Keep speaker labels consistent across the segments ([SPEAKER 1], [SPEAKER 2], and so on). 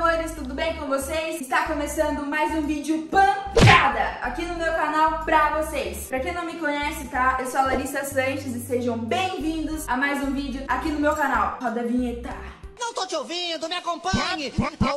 [SPEAKER 1] amores, tudo bem com vocês? Está começando mais um vídeo pancada aqui no meu canal pra vocês. Pra quem não me conhece, tá? Eu sou a Larissa Sanches e sejam bem-vindos a mais um vídeo aqui no meu canal. Roda a vinheta.
[SPEAKER 2] Não tô te ouvindo, me acompanhe!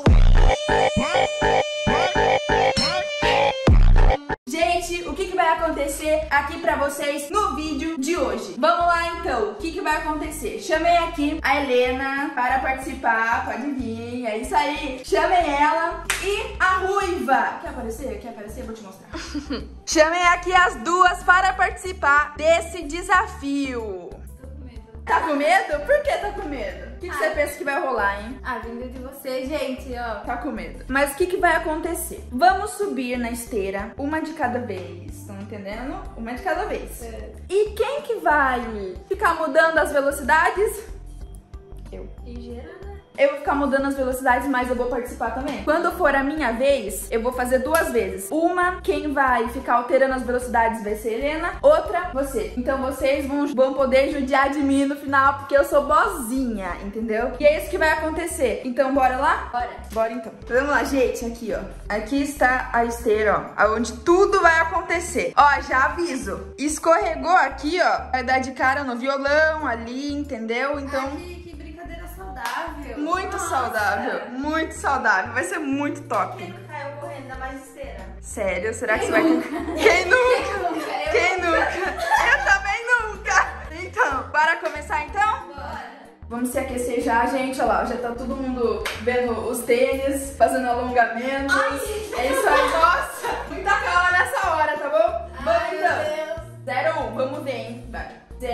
[SPEAKER 1] Gente, o que vai acontecer aqui pra vocês no vídeo de hoje? Vamos lá então, o que vai acontecer? Chamei aqui a Helena para participar, pode vir, é isso aí. Chamei ela e a Ruiva. Quer aparecer? Quer aparecer? Vou te mostrar. Chamei aqui as duas para participar desse desafio. Tá com medo? Por que tá com medo? O que você pensa que vai rolar, hein?
[SPEAKER 3] Ah, vindo de você, gente, ó.
[SPEAKER 1] Tá com medo. Mas o que vai acontecer? Vamos subir na esteira, uma de cada vez. Estão entendendo? Uma de cada vez. E quem que vai ficar mudando as velocidades? Eu.
[SPEAKER 3] Ligeira, né?
[SPEAKER 1] Eu vou ficar mudando as velocidades, mas eu vou participar também. Quando for a minha vez, eu vou fazer duas vezes. Uma, quem vai ficar alterando as velocidades vai ser a Helena. Outra, você. Então vocês vão poder judiar de mim no final, porque eu sou bozinha, entendeu? E é isso que vai acontecer. Então bora lá?
[SPEAKER 3] Bora.
[SPEAKER 1] Bora então. Vamos lá, gente. Aqui, ó. Aqui está a esteira, ó. Onde tudo vai acontecer. Ó, já aviso. Escorregou aqui, ó. Vai dar de cara no violão ali, entendeu? Então...
[SPEAKER 3] Ai, que brincadeira saudável.
[SPEAKER 1] Muito
[SPEAKER 3] Nossa.
[SPEAKER 1] saudável, muito saudável. Vai ser muito top.
[SPEAKER 3] Quem não caiu correndo da mais esteira?
[SPEAKER 1] Sério? Será que você vai... Quem nunca? Quem nunca? Eu também nunca. Então, bora começar então?
[SPEAKER 3] Bora.
[SPEAKER 1] Vamos se aquecer já, gente. Olha lá, já tá todo mundo vendo os tênis, fazendo alongamentos.
[SPEAKER 3] Ai.
[SPEAKER 1] É isso aí, nossa. Muita calma nessa hora, tá bom? Vamos
[SPEAKER 3] Ai,
[SPEAKER 1] então.
[SPEAKER 3] meu
[SPEAKER 1] 0-1,
[SPEAKER 3] Deus.
[SPEAKER 1] vamos ver, hein? Vai.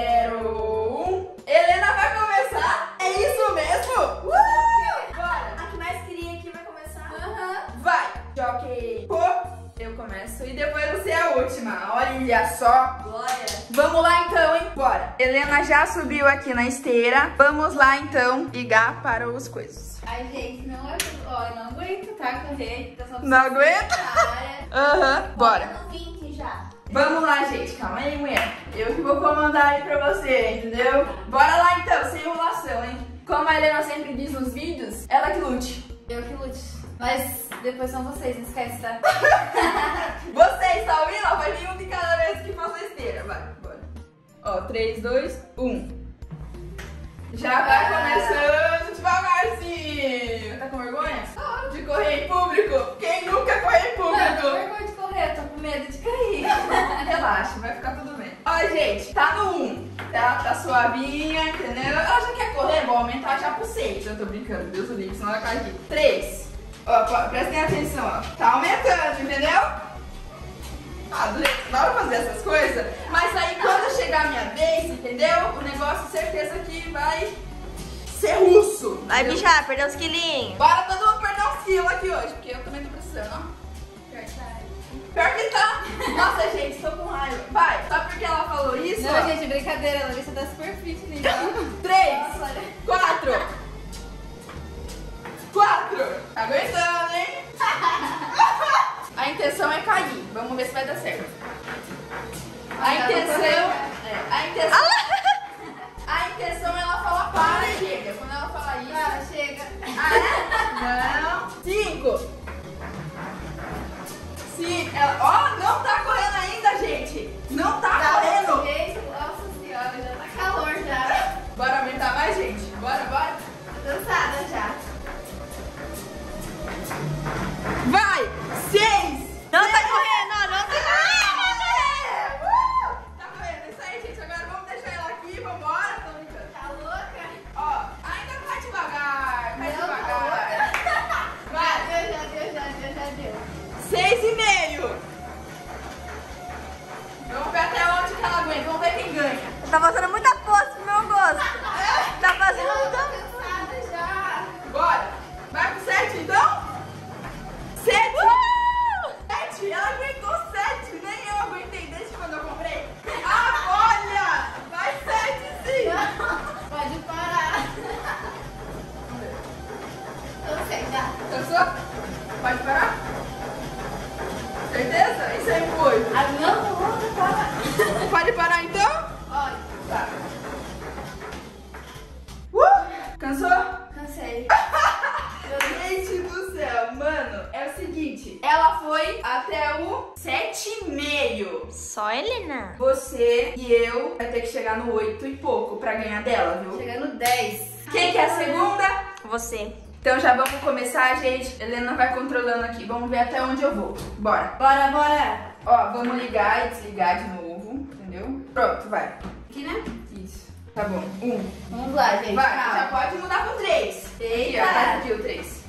[SPEAKER 1] 0-1. Helena vai começar? É isso mesmo? Bora.
[SPEAKER 3] A que mais queria aqui vai começar?
[SPEAKER 1] Aham. Vai. Jockey. Pô. Eu começo e depois você é a última. Olha só.
[SPEAKER 3] Glória.
[SPEAKER 1] Vamos lá então, hein? Bora. Helena já subiu aqui na esteira. Vamos lá então ligar para os coisas.
[SPEAKER 3] Ai, gente, não é... Ó, eu não aguento, tá? Correr. Tá só
[SPEAKER 1] Não aguenta? Aham. Bora.
[SPEAKER 3] no 20 já.
[SPEAKER 1] Vamos lá, gente. Calma aí, mulher. Eu que vou comandar aí pra você, entendeu? Bora lá então, sem enrolação, hein? Como a Helena sempre diz nos vídeos, ela que lute.
[SPEAKER 3] Eu que lute. Mas depois são vocês, não esquece, tá?
[SPEAKER 1] Vocês, tá ouvindo? Ó, vai vir um de cada vez que faça a esteira. Vai, bora. Ó, 3, 2, 1. Já vai começando devagarzinho. Tá com vergonha? De correr em público? Quem nunca correu em
[SPEAKER 3] Não, tô
[SPEAKER 1] público?
[SPEAKER 3] vergonha de correr, tô com medo de cair.
[SPEAKER 1] Relaxa, vai ficar tudo bem. Ó, gente, tá no 1. Tá suavinha, entendeu? Ela já quer correr, vou aumentar já pro 6. Eu tô brincando, Deus o livre, senão ela cai aqui. 3. Ó, prestem atenção, ó. Tá aumentando, entendeu? Ah, na hora de fazer essas coisas. Mas aí quando chegar a minha vez, entendeu? O negócio, certeza que vai ser russo.
[SPEAKER 4] Vai,
[SPEAKER 1] entendeu?
[SPEAKER 4] bicha, perdeu uns quilinhos.
[SPEAKER 1] Bora todo mundo perder uns quilos aqui hoje, porque eu também tô precisando, ó. Pior que tá. Nossa, gente, tô com raiva. Vai, só porque ela falou isso,
[SPEAKER 3] Não,
[SPEAKER 1] ó.
[SPEAKER 3] gente, brincadeira. A Larissa tá super fit, né? Então.
[SPEAKER 1] 3,
[SPEAKER 3] Nossa, olha.
[SPEAKER 1] 4. 4. Tá aguentando, hein? A intenção é cair. Vamos ver se vai dar certo. A intenção... A intenção é ela falar para e chega. Quando ela falar isso...
[SPEAKER 3] Para, chega.
[SPEAKER 1] Não. 5. Sim, ó, não tá correndo ainda, gente. Não tá correndo.
[SPEAKER 3] Gente, nossa senhora, já tá calor já.
[SPEAKER 1] Bora aumentar mais, gente. Bora, bora.
[SPEAKER 3] Tô cansada já.
[SPEAKER 1] Vai. 6.
[SPEAKER 4] Não tá correndo, ó, não tá
[SPEAKER 1] Tá correndo, isso aí, gente. Agora vamos deixar ela aqui, vambora. Tô brincando.
[SPEAKER 3] Tá louca?
[SPEAKER 1] Ó, ainda vai devagar, vai
[SPEAKER 3] Não, tá
[SPEAKER 1] devagar. Vai.
[SPEAKER 3] Já deu.
[SPEAKER 1] 6,5. Vamos ver até onde que ela aguenta. Vamos ver quem ganha.
[SPEAKER 4] correndo. Tá fazendo muita força pro meu gosto. Tá fazendo
[SPEAKER 3] Eu tô
[SPEAKER 4] muita...
[SPEAKER 3] cansada já.
[SPEAKER 1] Bora. Vai pro 7, então? 7. 7. Ela aguentou 7. Nem eu aguentei desde quando eu comprei. Ah, olha. Vai 7, sim.
[SPEAKER 3] Pode parar. Eu sei já.
[SPEAKER 1] Cansou? Pode parar? Certeza? Isso é muito.
[SPEAKER 3] Ah, não parar.
[SPEAKER 1] Pode parar então?
[SPEAKER 3] Olha,
[SPEAKER 1] Tá. Cansou?
[SPEAKER 3] cansei.
[SPEAKER 1] Gente do
[SPEAKER 4] Só a Helena.
[SPEAKER 1] Você e eu vai ter que chegar no 8 e pouco pra ganhar dela, viu?
[SPEAKER 3] Chegando 10.
[SPEAKER 1] Quem que é a segunda?
[SPEAKER 4] Você.
[SPEAKER 1] Então já vamos começar, gente. Helena vai controlando aqui. Vamos ver até onde eu vou. Bora.
[SPEAKER 3] Bora, bora.
[SPEAKER 1] Ó, vamos ligar e desligar de novo, entendeu? Pronto, vai.
[SPEAKER 3] Aqui, né?
[SPEAKER 1] Isso. Tá bom. 1.
[SPEAKER 3] Vamos lá, gente.
[SPEAKER 1] Vai,
[SPEAKER 3] Calma.
[SPEAKER 1] já pode mudar pro 3.
[SPEAKER 3] Eita.
[SPEAKER 1] Aqui, ó, tá aqui o 3.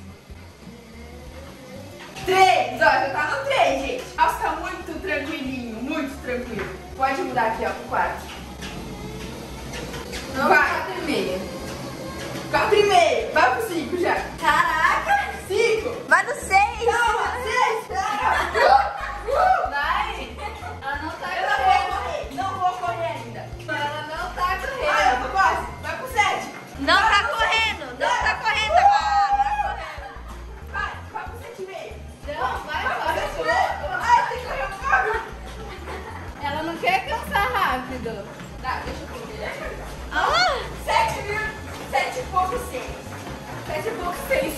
[SPEAKER 1] 3, ó, já tá no 3, gente. Nossa, tá muito tranquilinho, muito tranquilo. Pode mudar aqui, ó, pro 4.
[SPEAKER 3] Não,
[SPEAKER 1] vai.
[SPEAKER 3] 4,5.
[SPEAKER 1] 4,5. Vai pro 5 já.
[SPEAKER 4] Caraca.
[SPEAKER 1] 5.
[SPEAKER 4] Vai no 6.
[SPEAKER 1] Calma, 6.
[SPEAKER 3] Vai. Ela não tá
[SPEAKER 1] Eu não vou
[SPEAKER 3] correndo.
[SPEAKER 1] correr, não vou correr ainda.
[SPEAKER 3] Ela não tá
[SPEAKER 1] Ah, eu
[SPEAKER 3] correndo.
[SPEAKER 1] tô quase. Vai pro 7.
[SPEAKER 4] Não tá correndo. Não tá correndo agora.
[SPEAKER 1] Vai pro 7,5.
[SPEAKER 3] Não, vai,
[SPEAKER 1] Vai pro
[SPEAKER 3] vai.
[SPEAKER 1] 7,5. Ai, tem que correr um pouco.
[SPEAKER 3] Ela não quer cansar rápido.
[SPEAKER 1] Tá, deixa eu correr.
[SPEAKER 4] Ah.
[SPEAKER 1] 7 e pouco 6. 7 e pouco 6.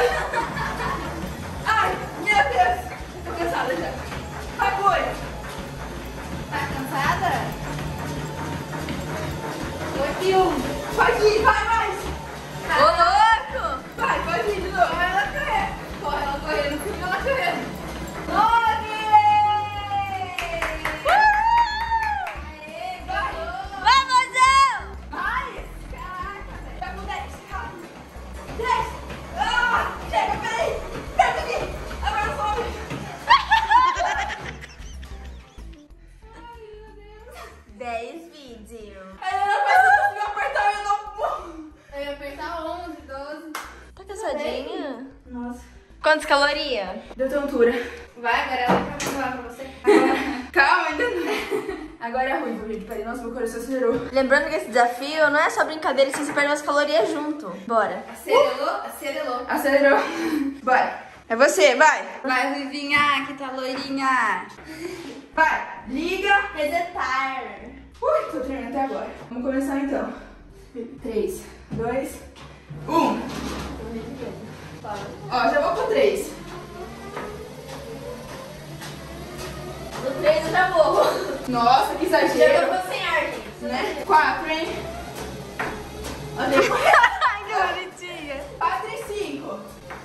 [SPEAKER 1] Ai, meu Deus. Tô cansada já. Vai, boi.
[SPEAKER 3] Tá cansada? 8,1.
[SPEAKER 1] Pode ir, vai mais.
[SPEAKER 4] Ô, louco.
[SPEAKER 1] Vai, pode ir de novo.
[SPEAKER 3] Corre ela correr. Corre ela correndo. Corre ela correndo.
[SPEAKER 1] 9.
[SPEAKER 3] Aê, ganhou.
[SPEAKER 4] Vai, mozão.
[SPEAKER 1] Mais. Caraca, velho. Vai pro 10. Rápido. 10. Ah, chega, peraí. Perto aqui. Agora sobe. Ai, meu Deus.
[SPEAKER 4] 10 vídeos.
[SPEAKER 1] A Helena parece que conseguiu apertar e eu não...
[SPEAKER 3] Eu ia apertar 11, 12.
[SPEAKER 4] Tá cansadinha?
[SPEAKER 1] Nossa.
[SPEAKER 4] Quantas calorias?
[SPEAKER 1] Deu tontura.
[SPEAKER 3] Vai, agora ela vai falar pra você.
[SPEAKER 1] Calma, ainda não. Agora é ruim, gente. Peraí, nossa, meu coração acelerou.
[SPEAKER 4] Lembrando que esse desafio não é só brincadeira, se você perde umas calorias junto. Bora.
[SPEAKER 3] Acelerou.
[SPEAKER 1] Acelerou. Bora. É você, vai.
[SPEAKER 3] Vai, Ruivinha, que tá loirinha.
[SPEAKER 1] Vai. Liga.
[SPEAKER 3] Resetar.
[SPEAKER 1] Ui, tô treinando até agora. Vamos começar então. 3, 2, 1. Ó, já vou pro 3.
[SPEAKER 3] No 3 eu já morro.
[SPEAKER 1] Nossa, que
[SPEAKER 3] Já
[SPEAKER 1] exagero.
[SPEAKER 3] vou sem ar, gente.
[SPEAKER 1] Né? 4, hein?
[SPEAKER 3] Olha aí.
[SPEAKER 4] Ai, que bonitinha.
[SPEAKER 1] 4 e 5.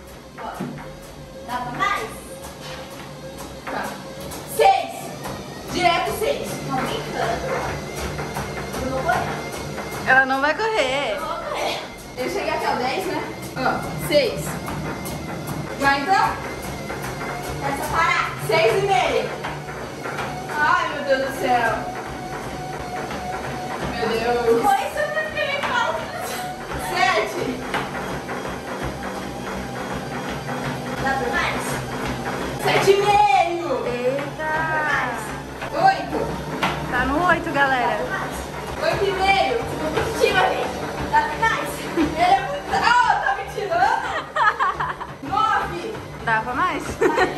[SPEAKER 3] Dá pra mais?
[SPEAKER 1] Tá. 6. Direto 6.
[SPEAKER 3] Tá brincando. Eu não vou não.
[SPEAKER 4] Ela não vai correr.
[SPEAKER 3] Eu vou correr.
[SPEAKER 1] Eu cheguei até o 10, né? Ó, 6. Vai então?
[SPEAKER 3] É só parar.
[SPEAKER 1] 6,5. Ai, meu Deus do céu. Meu Deus.
[SPEAKER 3] Foi isso que eu me falo.
[SPEAKER 1] 7.
[SPEAKER 3] Dá pra mais?
[SPEAKER 1] 7,5.
[SPEAKER 4] Eita.
[SPEAKER 1] 8.
[SPEAKER 4] Tá no 8, galera.
[SPEAKER 1] 8,5.
[SPEAKER 3] Positiva, gente. Dá pra mais?
[SPEAKER 1] Ele é muito... Ah, tá me tirando? 9.
[SPEAKER 4] Dá pra mais?
[SPEAKER 1] 9,5.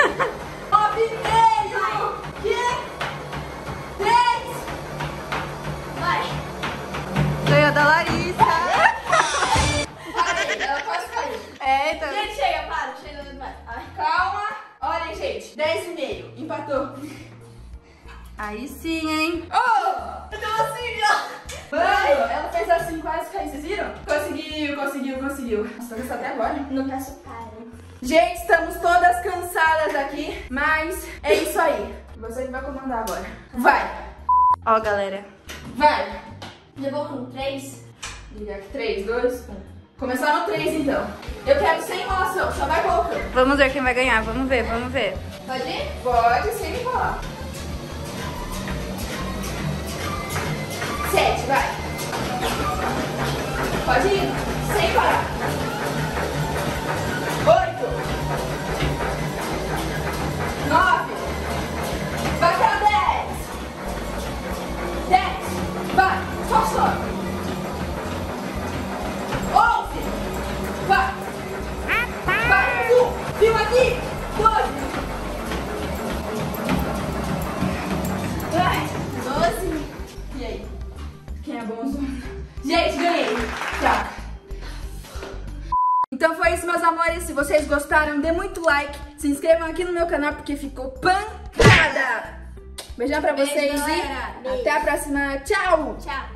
[SPEAKER 1] Que? 10.
[SPEAKER 3] Vai.
[SPEAKER 4] Ganhou da Larissa.
[SPEAKER 1] Parei, ela quase caiu.
[SPEAKER 4] Eita.
[SPEAKER 3] Gente, chega, para. Chega, vai. Ai.
[SPEAKER 1] Calma. Olha, gente. 10,5. Empatou.
[SPEAKER 4] Aí sim, hein?
[SPEAKER 1] Oh!
[SPEAKER 3] Eu tô assim, ó.
[SPEAKER 1] Mano, ela fez assim, quase caiu. Vocês viram? Conseguiu. Nossa, tô cansada até agora.
[SPEAKER 3] Não peço para.
[SPEAKER 1] Gente, estamos todas cansadas aqui, mas é isso aí. Você que vai comandar agora. Vai.
[SPEAKER 4] Ó, galera.
[SPEAKER 1] Vai.
[SPEAKER 3] Levou com 3?
[SPEAKER 1] Liga aqui. 3, 2, 1. Começar no 3, então. Eu quero sem enrolação, só vai colocando.
[SPEAKER 4] Vamos ver quem vai ganhar. Vamos ver, vamos ver.
[SPEAKER 3] Pode ir?
[SPEAKER 1] Pode, sem enrolar. 7, vai. Pode ir, sem parar. 8. 9. Vai pra 10. 10. Vai, só sobe. 11. Vai. Vai, 1. Viu aqui? 2. Vai, 12. E aí? Quem é bonzinho? Gente, ganhei. Tá. Então foi isso, meus amores. Se vocês gostaram, dê muito like. Se inscrevam aqui no meu canal porque ficou pancada. Beijão pra
[SPEAKER 3] Beijo,
[SPEAKER 1] vocês
[SPEAKER 3] galera.
[SPEAKER 1] e até a próxima. Tchau!
[SPEAKER 3] Tchau.